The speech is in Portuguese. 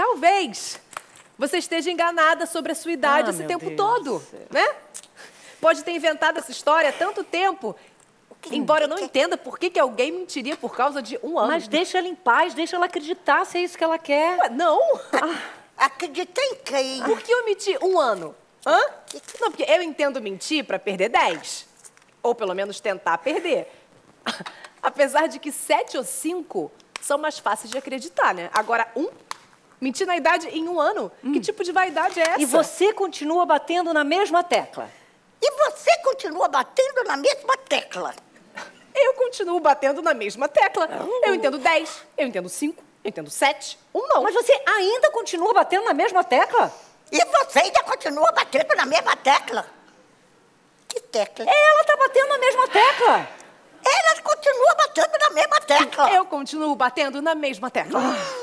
talvez você esteja enganada sobre a sua idade esse tempo todo, né? Pode ter inventado essa história há tanto tempo, embora eu não entenda por que alguém mentiria por causa de um ano. Mas deixa ela em paz, deixa ela acreditar se é isso que ela quer. Ué, não. Acreditar em quem? Por que eu menti um ano? Hã? Não, porque eu entendo mentir pra perder 10. Ou pelo menos tentar perder. Apesar de que 7 ou 5 são mais fáceis de acreditar, né? Agora, mentir na idade em um ano? Que tipo de vaidade é essa? E você continua batendo na mesma tecla. E você continua batendo na mesma tecla. Eu continuo batendo na mesma tecla. Eu entendo 10, eu entendo 5, eu entendo 7, não. Mas você ainda continua batendo na mesma tecla? E você ainda continua batendo na mesma tecla. Que tecla? Ela tá batendo na mesma tecla. Ela continua batendo na mesma tecla. Eu continuo batendo na mesma tecla.